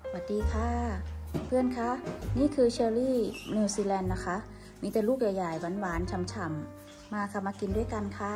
สวัสดีค่ะเพื่อนคะนี่คือเชอร์รี่นิวซีแลนด์นะคะมีแต่ลูกใหญ่ๆหวานๆฉ่ำๆมาค่ะมากินด้วยกันค่ะ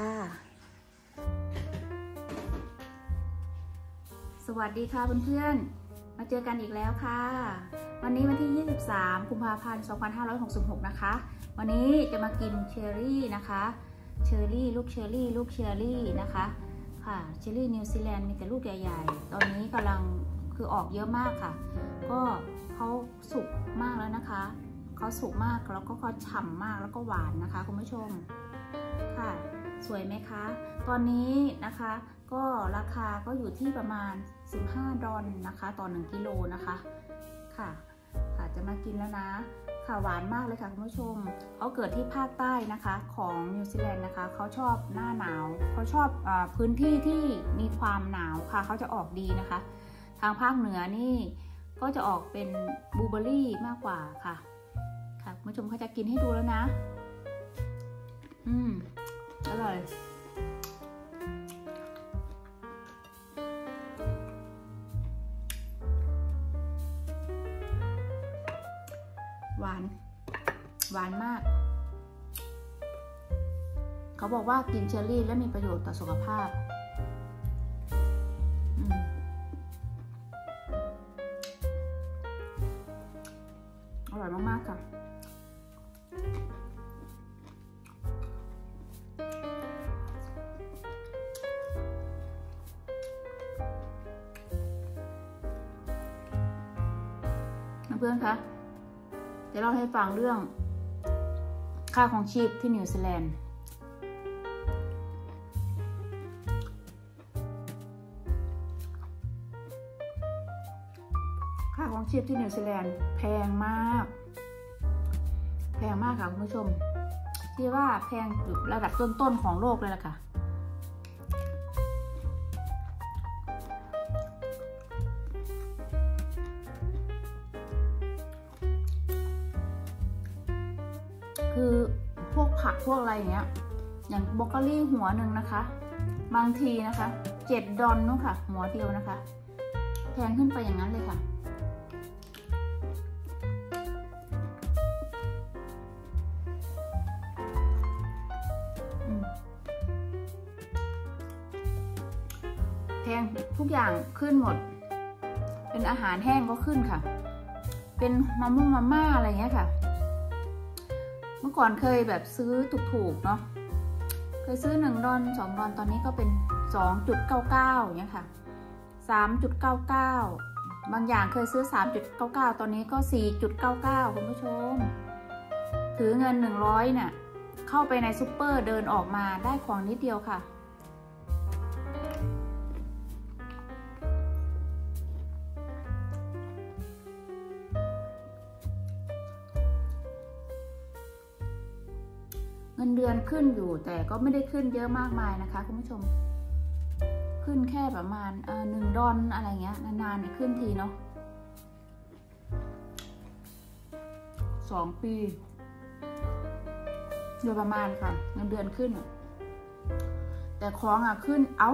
สวัสดีค่ะเพื่อนๆมาเจอกันอีกแล้วค่ะวันนี้วันที่23กุมภาพันธ์2566นะคะวันนี้จะมากินเชอร์รี่นะคะเชอร์รี่ลูกเชอร์รี่นะคะค่ะเชอร์รี่นิวซีแลนด์มีแต่ลูกใหญ่ๆตอนนี้กำลังคือออกเยอะมากค่ะก็เขาสุกมากแล้วนะคะเขาสุกมากแล้วก็เขาฉ่ำมากแล้วก็หวานนะคะคุณผู้ชมค่ะสวยไหมคะตอนนี้นะคะก็ราคาก็อยู่ที่ประมาณ15 ดอลนะคะต่อ1 กิโลนะคะค่ะจะมากินแล้วนะค่ะหวานมากเลยค่ะคุณผู้ชมเขาเกิดที่ภาคใต้นะคะของนิวซีแลนด์นะคะเขาชอบหน้าหนาวเขาชอบพื้นที่ที่มีความหนาวค่ะเขาจะออกดีนะคะทางภาคเหนือนี่ก็จะออกเป็นบลูเบอร์รี่มากกว่าค่ะคุณผู้ชมเขาจะกินให้ดูแล้วนะอร่อยหวานมากเขาบอกว่ากินเชอร์รี่และมีประโยชน์ต่อสุขภาพอร่อยมากๆค่ะเพื่อนๆคะเดี๋ยวเราให้ฟังเรื่องค่าของชีพที่นิวซีแลนด์ค่าของชีพที่นิวซีแลนด์แพงมากค่ะคุณผู้ชมที่ว่าแพงอยู่ระดับต้นๆของโลกเลยล่ะค่ะคือพวกผักพวกอะไรอย่างเงี้ยอย่างบรอกโคลี่หัวหนึ่งนะคะบางทีนะคะ7 ดอลนู้นค่ะหัวเดียวนะคะแพงขึ้นไปอย่างนั้นเลยค่ะแพงทุกอย่างขึ้นหมดเป็นอาหารแห้งก็ขึ้นค่ะเป็นมาม่าอะไรเงี้ยค่ะเมื่อก่อนเคยแบบซื้อถูกๆเนาะเคยซื้อ1 ดอล2 ดอลตอนนี้ก็เป็น 2.99 อย่างเงี้ยค่ะ 3.99 บางอย่างเคยซื้อ 3.99 ตอนนี้ก็ 4.99 คุณผู้ชมถือเงิน100เนี่ยเข้าไปในซุปเปอร์เดินออกมาได้ของนิดเดียวค่ะเงินเดือนขึ้นอยู่แต่ก็ไม่ได้ขึ้นเยอะมากมายนะคะคุณผู้ชมขึ้นแค่ประมาณ1 ดอลอะไรเงี้ยนานๆเนี่ยขึ้นทีเนาะ2 ปีโดยประมาณค่ะเงินเดือนขึ้นแต่ของขึ้นเอา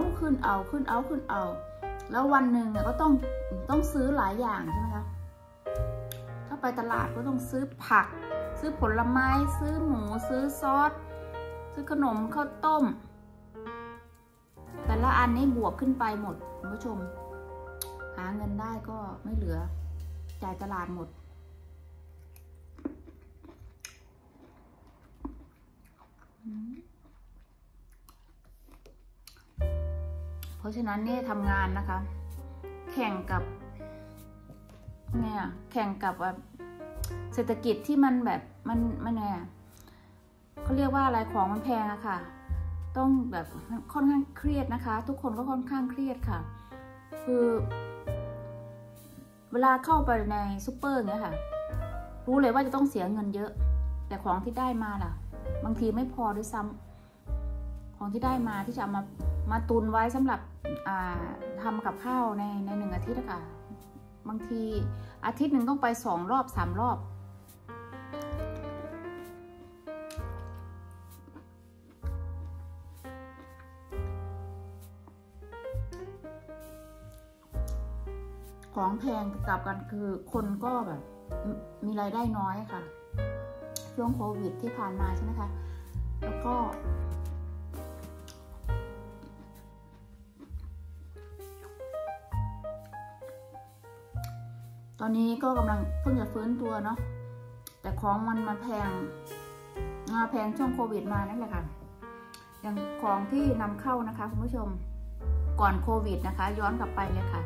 แล้ววันหนึ่งเนี่ยก็ต้องซื้อหลายอย่างใช่ไหมคะถ้าไปตลาดก็ต้องซื้อผักซื้อผลไม้ซื้อหมูซื้อซอสซื้อขนมข้าวต้มแต่ละอันนี้บวกขึ้นไปหมดคุณผู้ชมหาเงินได้ก็ไม่เหลือจ่ายตลาดหมดเพราะฉะนั้นเนี่ยทำงานนะคะแข่งกับเศรษฐกิจที่มันแบบมันไงเขาเรียกว่าอะไรของมันแพงอะค่ะต้องแบบค่อนข้างเครียดนะคะทุกคนก็ค่อนข้างเครียดค่ะคือเวลาเข้าไปในซูเปอร์เงี้ยค่ะรู้เลยว่าจะต้องเสียเงินเยอะแต่ของที่ได้มาล่ะบางทีไม่พอด้วยซ้ำของที่ได้มาที่จะมาตุนไว้สำหรับทำกับข้าวใน1 อาทิตย์ค่ะบางทีอาทิตย์หนึ่งต้องไป2 รอบ 3 รอบของแพงกลับกันคือคนก็แบบมีรายได้น้อยค่ะช่วงโควิดที่ผ่านมาใช่ไหมคะแล้วก็ตอนนี้ก็กำลังเพิ่งจะฟื้นตัวเนาะแต่ของมันมาแพงช่วงโควิดมานั่นแหละค่ะอย่างของที่นำเข้านะคะคุณผู้ชมก่อนโควิดนะคะย้อนกลับไปเลยค่ะ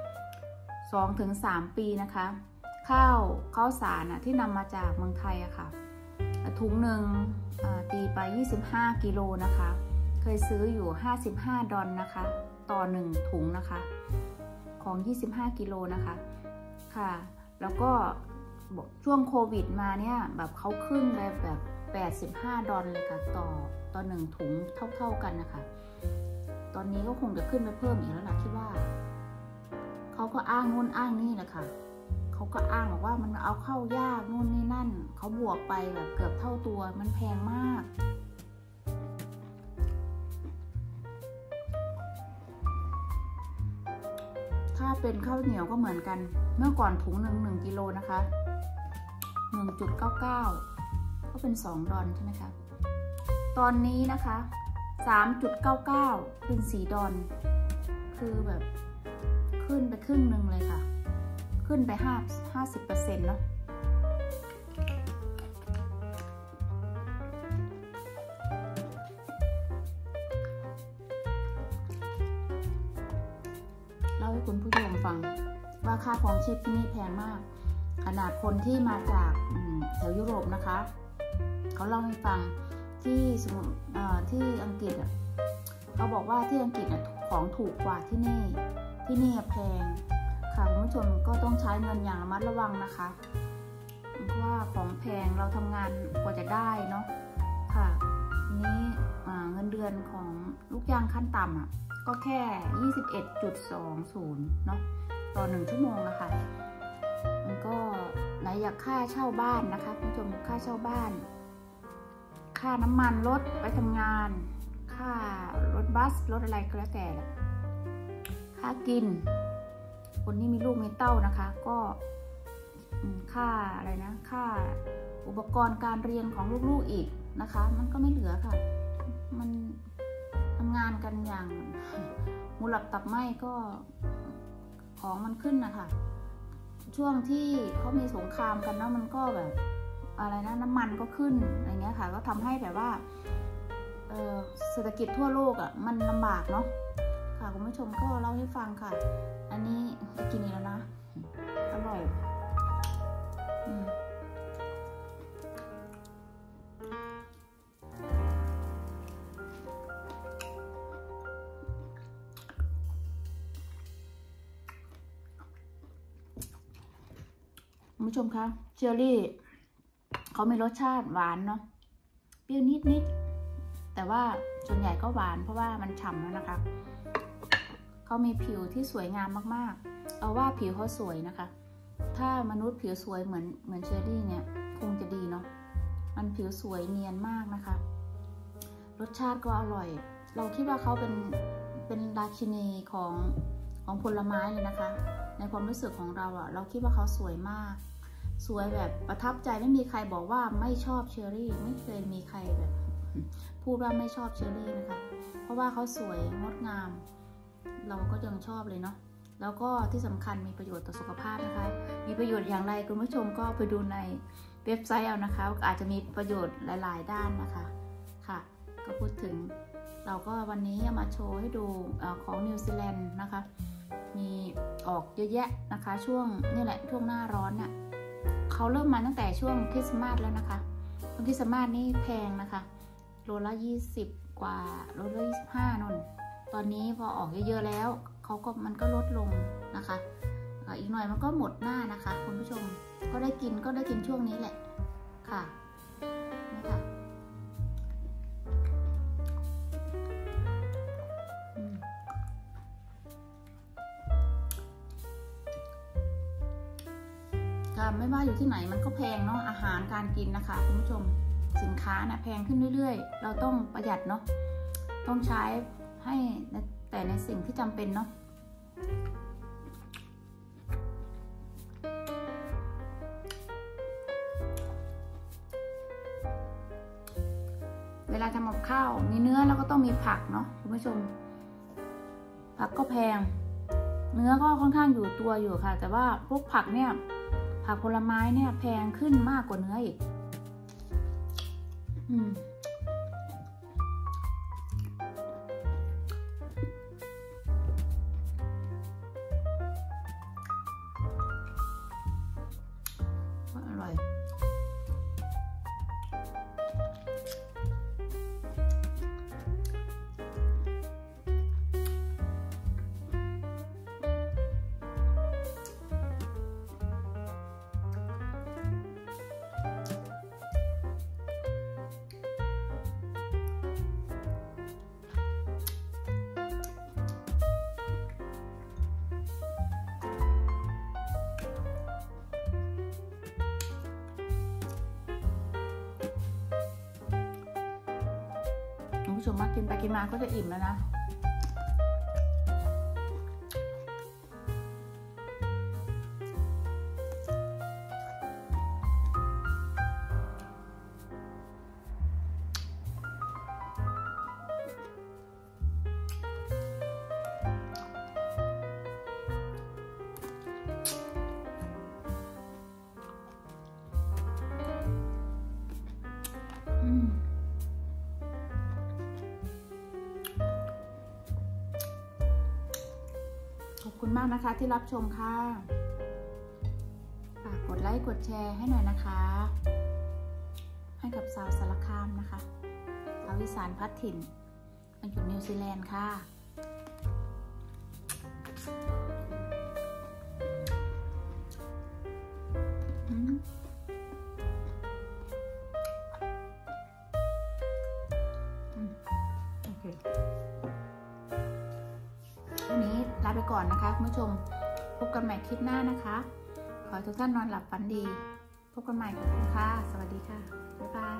2-3 ปีนะคะข้าวสารที่นำมาจากเมืองไทยอะค่ะถุงหนึ่งตีไป25 กิโลนะคะเคยซื้ออยู่$55นะคะต่อ1ถุงนะคะของ25 กิโลนะคะค่ะแล้วก็ช่วงโควิดมาเนี่ยแบบเขาขึ้นแบบ$85เลยค่ะต่อ1ถุงเท่ากันนะคะตอนนี้ก็คงจะขึ้นไปเพิ่มอีกแล้วล่ะคิดว่าเขาก็อ้างนู่นอ้างนี่แหละค่ะเขาก็อ้างบอกว่ามันเอาเข้ายากนู่นนี่นั่นเขาบวกไปแบบเกือบเท่าตัวมันแพงมากถ้าเป็นข้าวเหนียวก็เหมือนกันเมื่อก่อนถุงหนึ่ง1 กิโลนะคะ1.99ก็เป็น$2ใช่ไหมคะตอนนี้นะคะ3.99เป็น$4คือแบบขึ้นไปครึ่งหนึ่งเลยค่ะขึ้นไป50%เนาะเล่าให้คุณผู้ชมฟังว่าค่าครองชีพที่นี่แพงมากขนาดคนที่มาจากแถวยุโรปนะคะเขาเล่าให้ฟังที่อังกฤษเขาบอกว่าที่อังกฤษของถูกกว่าที่นี่แพงค่ะคุณผู้ชมก็ต้องใช้เงินอย่างระมัดระวังนะคะเพราะว่าของแพงเราทำงานกว่าจะได้เนาะค่ะทีนี้เงินเดือนของลูกจ้างขั้นต่ำก็แค่ 21.20 เนาะต่อ1 ชั่วโมงนะคะมันก็ไหนอยากค่าเช่าบ้านนะคะคุณผู้ชมค่าเช่าบ้านค่าน้ำมันรถไปทำงานค่ารถบัสรถอะไรก็แล้วแต่ค่ากินคนที่มีลูกมีเต้านะคะก็ค่าอะไรนะค่าอุปกรณ์การเรียนของลูกๆอีกนะคะมันก็ไม่เหลือค่ะมันทำงานกันอย่างมูหลับตับไหมก็ของมันขึ้นนะคะช่วงที่เขามีสงครามกันเนาะมันก็แบบอะไรนะน้ำมันก็ขึ้นอะไรเงี้ยค่ะก็ทำให้แบบว่าเศรษฐกิจทั่วโลกมันลำบากเนาะค่ะคุณผู้ชมก็เล่าให้ฟังค่ะอันนี้จะกินอีกแล้วนะอร่อยคุณผู้ชมคะเชอร์รี่เขามีรสชาติหวานเนาะเปรี้ยวนิดแต่ว่าส่วนใหญ่ก็หวานเพราะว่ามันฉ่ำแล้วนะคะเขามีผิวที่สวยงามมากๆเอาว่าผิวเขาสวยนะคะถ้ามนุษย์ผิวสวยเหมือนเชอร์รี่เนี่ยคงจะดีเนาะมันผิวสวยเนียนมากนะคะรสชาติก็อร่อยเราคิดว่าเขาเป็นราชินีของผลไม้เลยนะคะในความรู้สึกของเราเราคิดว่าเขาสวยมากสวยแบบประทับใจไม่มีใครบอกว่าไม่ชอบเชอร์รี่ไม่เคยมีใครแบบพูดว่าไม่ชอบเชอร์รี่นะคะเพราะว่าเขาสวยงดงามเราก็ยังชอบเลยเนาะแล้วก็ที่สำคัญมีประโยชน์ต่อสุขภาพนะคะมีประโยชน์อย่างไรคุณผู้ชมก็ไปดูในเว็บไซต์เอานะคะอาจจะมีประโยชน์หลายๆด้านนะคะค่ะก็พูดถึงเราก็วันนี้มาโชว์ให้ดูของนิวซีแลนด์นะคะมีออกเยอะแยะนะคะช่วงนี่แหละช่วงหน้าร้อนเนี่ยเขาเริ่มมาตั้งแต่ช่วงคริสต์มาสแล้วนะคะช่วงคริสต์มาสนี่แพงนะคะโลละ20กว่าโลละ25นนตอนนี้พอออกเยอะๆแล้วมันก็ลดลงนะคะอีกหน่อยมันก็หมดหน้านะคะคุณผู้ชมก็ได้กินช่วงนี้แหละค่ะนี่ค่ะไม่ว่าอยู่ที่ไหนมันก็แพงเนาะอาหารการกินนะคะคุณผู้ชมสินค้าแพงขึ้นเรื่อยๆเราต้องประหยัดเนาะต้องใช้ให้แต่ในสิ่งที่จำเป็นเนาะลาทำกับข้าวมีเนื้อแล้วก็ต้องมีผักเนาะคุณผู้ชมผักก็แพงเนื้อก็ค่อนข้างอยู่ตัวอยู่ค่ะแต่ว่าพวกผักเนี่ยผักผลไม้เนี่ยแพงขึ้นมากกว่าเนื้ออีกอร่อยคุณผู้ชมมากินไปกินมาก็จะอิ่มแล้วนะขอบคุณมากนะคะที่รับชมค่ะฝากกดไลค์กดแชร์ให้หน่อยนะคะให้กับสาวสารคามนะคะสาวอีสานพัดถิ่นมาอยู่นิวซีแลนด์ค่ะวันนี้ลาไปก่อนนะคะคุณผู้ชมพบกันใหม่คลิปหน้านะคะขอให้ทุกท่านนอนหลับฝันดีพบกันใหม่ขอบคุณค่ะสวัสดีค่ะบ๊ายบาย